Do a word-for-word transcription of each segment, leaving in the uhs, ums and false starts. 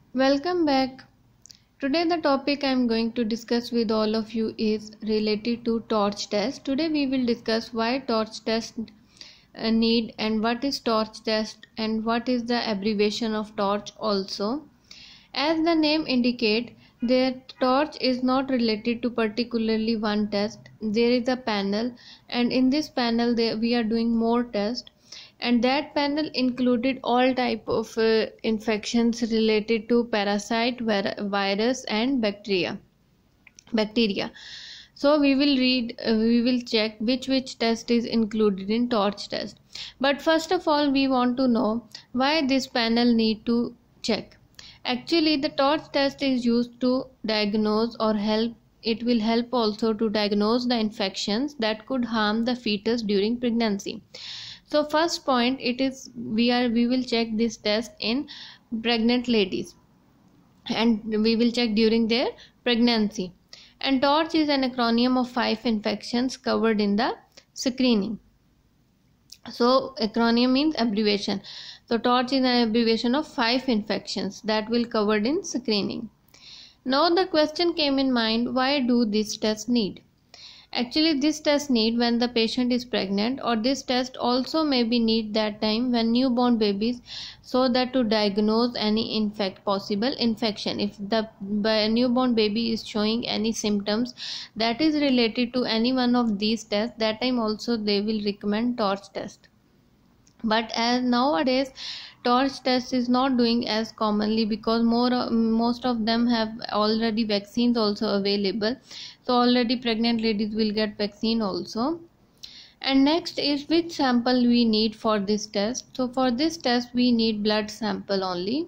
Welcome back. Today the topic I am going to discuss with all of you is related to torch test. Today we will discuss why torch test uh, need and what is torch test and what is the abbreviation of torch also. As the name indicate, the torch is not related to particularly one test. There is a panel, and in this panel there we are doing more tests, and that panel included all type of uh, infections related to parasite, virus and bacteria bacteria So we will read uh, we will check which which test is included in torch test. But first of all, we want to know why this panel need to check. Actually, the torch test is used to diagnose or help it will help also to diagnose the infections that could harm the fetus during pregnancy. So first point, it is we are we will check this test in pregnant ladies, and we will check during their pregnancy. And torch is an acronym of five infections covered in the screening. So acronym means abbreviation. So torch is an abbreviation of five infections that will covered in screening. Now the question came in mind, why do this test need? Actually, this test need when the patient is pregnant, or this test also may be need that time when newborn babies, so that to diagnose any infect possible infection. If the newborn baby is showing any symptoms that is related to any one of these tests, that time also they will recommend torch test. But as nowadays torch test is not doing as commonly, because more most of them have already vaccines also available. So already pregnant ladies will get vaccine also. And next is which sample we need for this test. So for this test we need blood sample only.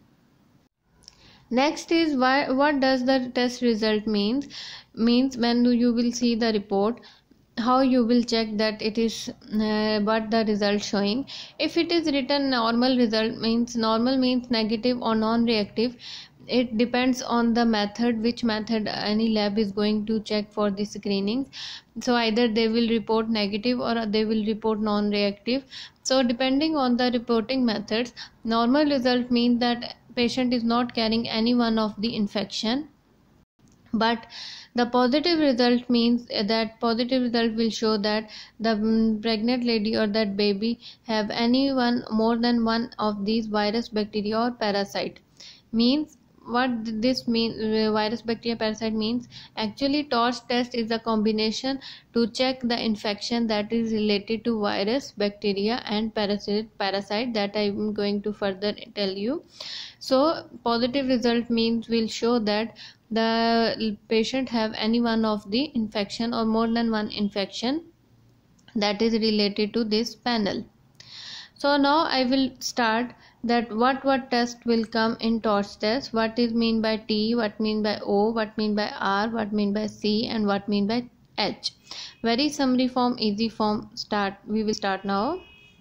Next is why what does the test result means means when you will see the report, how you will check that it is uh, what the result showing. If it is written normal result, means normal means negative or non-reactive. It depends on the method, which method any lab is going to check for the screening. So either they will report negative or they will report non-reactive. So depending on the reporting methods, normal result means that patient is not carrying any one of the infection. But the positive result means that positive result will show that the pregnant lady or that baby have any one more than one of these virus, bacteria or parasite. Means what this means, virus, bacteria, parasite means, actually torch test is a combination to check the infection that is related to virus, bacteria and parasite parasite that I am going to further tell you. So positive result means will show that the patient have any one of the infection or more than one infection that is related to this panel. So now I will start that what what test will come in torch test, what is mean by T, what mean by O, what mean by R, what mean by C and what mean by H. Very summary form, easy form. Start we will start now.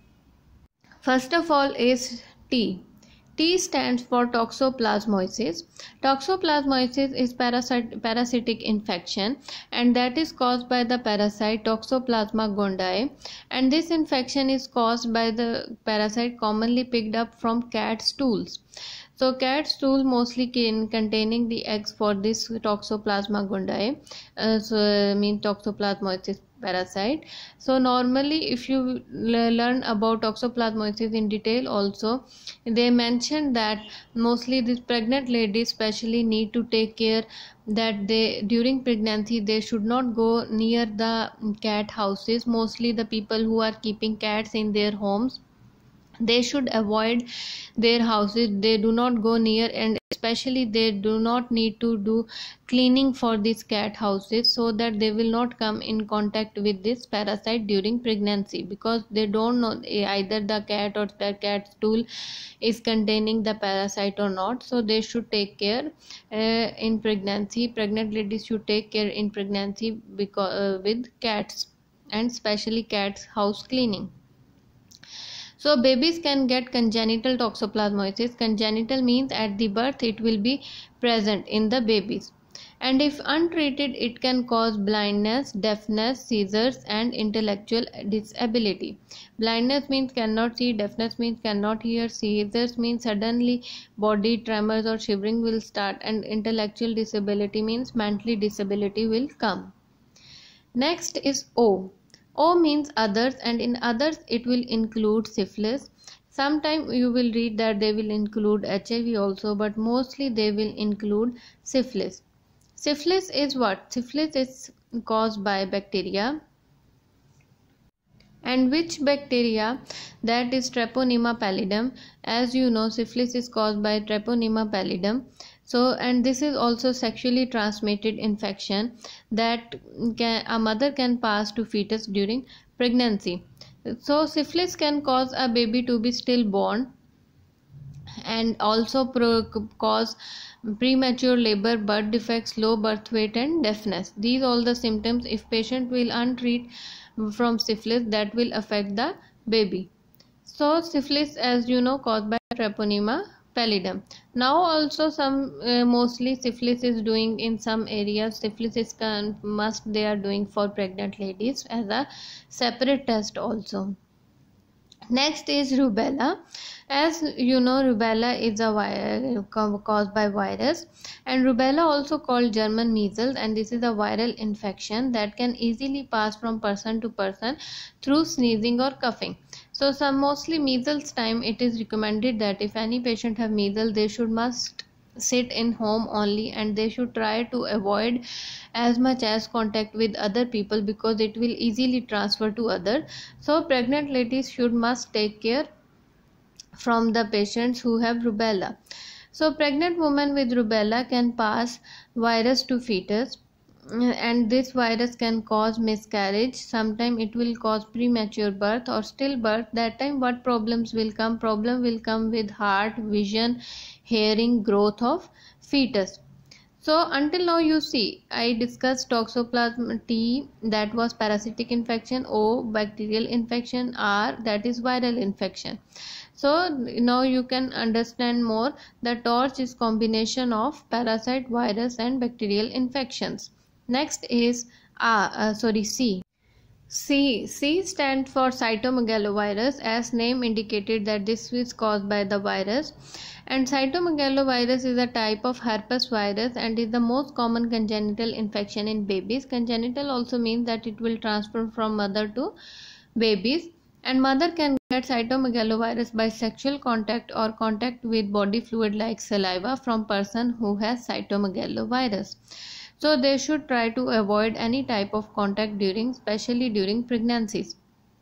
First of all is T. T stands for toxoplasmosis. Toxoplasmosis is parasite, parasitic infection, and that is caused by the parasite Toxoplasma gondii, and this infection is caused by the parasite commonly picked up from cat stools. So cat stool mostly can containing the eggs for this Toxoplasma gondii, uh, so uh, mean toxoplasmosis parasite. So normally if you learn about toxoplasmosis in detail also, they mentioned that mostly these pregnant ladies especially need to take care that they during pregnancy they should not go near the cat houses. Mostly the people who are keeping cats in their homes, they should avoid their houses. They do not go near, and especially they do not need to do cleaning for these cat houses, so that they will not come in contact with this parasite during pregnancy, because they don't know either the cat or the cat stool is containing the parasite or not. So they should take care uh, in pregnancy. Pregnant ladies should take care in pregnancy because uh, with cats, and especially cats house cleaning. So babies can get congenital toxoplasmosis. Congenital means at the birth it will be present in the babies. and if untreated it can cause blindness, deafness, seizures and intellectual disability. Blindness means cannot see, deafness means cannot hear, seizures means suddenly body tremors or shivering will start, and intellectual disability means mentally disability will come. Next is O. O means others, and in others it will include syphilis. Sometime you will read that they will include H I V also, but mostly they will include syphilis. Syphilis is what? Syphilis is caused by bacteria. And which bacteria? That is Treponema pallidum. As you know, syphilis is caused by Treponema pallidum. So, and this is also sexually transmitted infection that can, a mother can pass to fetus during pregnancy. So, syphilis can cause a baby to be stillborn and also pro cause premature labor, birth defects, low birth weight and deafness. These all the symptoms, if patient will untreat from syphilis, that will affect the baby. So syphilis, as you know, caused by Treponema pallidum. Now also some uh, mostly syphilis is doing in some areas. Syphilis is can, must they are doing for pregnant ladies as a separate test also. Next is rubella. As you know, rubella is a caused by virus, and rubella also called German measles, and this is a viral infection that can easily pass from person to person through sneezing or coughing. So some mostly measles time it is recommended that if any patient have measles, they should must sit in home only, and they should try to avoid as much as contact with other people because it will easily transfer to other. So pregnant ladies should must take care from the patients who have rubella. So pregnant women with rubella can pass virus to fetus, and this virus can cause miscarriage. Sometimes it will cause premature birth or stillbirth. That time what problems will come? Problem will come with heart, vision, hearing, growth of fetus. So until now you see I discussed Toxoplasma T, that was parasitic infection, O bacterial infection, R that is viral infection. So now you can understand more. The torch is combination of parasite, virus and bacterial infections. Next is uh, uh, sorry C. C. C stands for cytomegalovirus, as name indicated that this is caused by the virus. And cytomegalovirus is a type of herpes virus and is the most common congenital infection in babies. Congenital also means that it will transfer from mother to babies, and mother can get cytomegalovirus by sexual contact or contact with body fluid like saliva from person who has cytomegalovirus. So they should try to avoid any type of contact during, especially during pregnancies.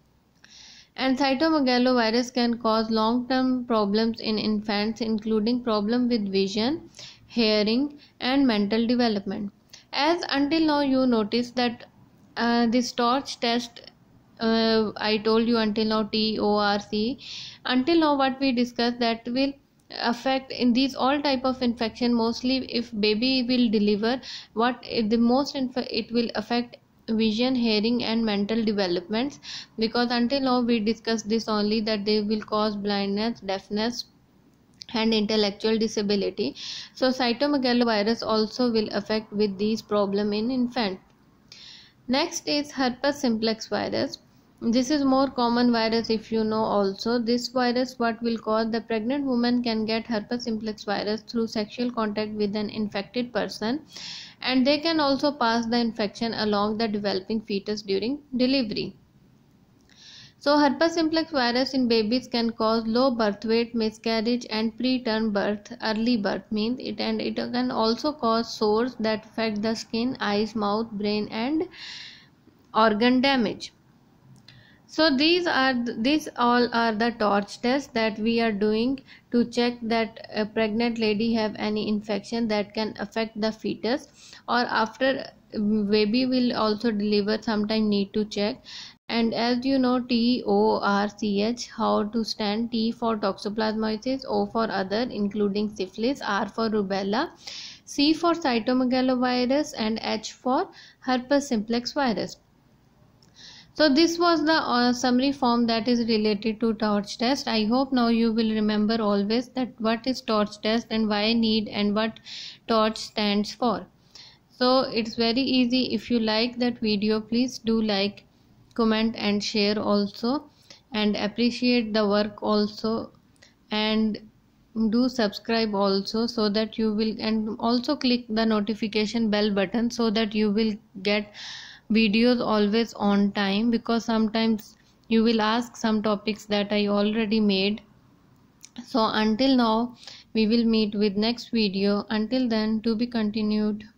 And cytomegalovirus can cause long-term problems in infants, including problem with vision, hearing and mental development. As until now you notice that uh, this torch test, uh, I told you until now T O R C, until now what we discussed, that will affect in these all type of infection. Mostly if baby will deliver, what the most it will affect vision, hearing and mental developments, because until now we discussed this only, that they will cause blindness, deafness and intellectual disability. So cytomegalovirus also will affect with these problem in infant. Next is herpes simplex virus. This is more common virus if you know also. This virus what will cause, the pregnant woman can get herpes simplex virus through sexual contact with an infected person, and they can also pass the infection along the developing fetus during delivery. So herpes simplex virus in babies can cause low birth weight, miscarriage and preterm birth. Early birth means it, and it can also cause sores that affect the skin, eyes, mouth, brain and organ damage. So these are these all are the torch tests that we are doing to check that a pregnant lady have any infection that can affect the fetus, or after baby will also deliver, sometime need to check. And as you know, T O R C H, how to stand: T for toxoplasmosis, O for other including syphilis, R for rubella, C for cytomegalovirus and H for herpes simplex virus. So this was the uh, summary form that is related to torch test. I hope now you will remember always that what is torch test and why need and what torch stands for. So it's very easy. If you like that video, please do like, comment and share also, and appreciate the work also, and do subscribe also, so that you will, and also click the notification bell button so that you will get videos always on time, because sometimes you will ask some topics that I already made. So until now, we will meet with next video. Until then, to be continued.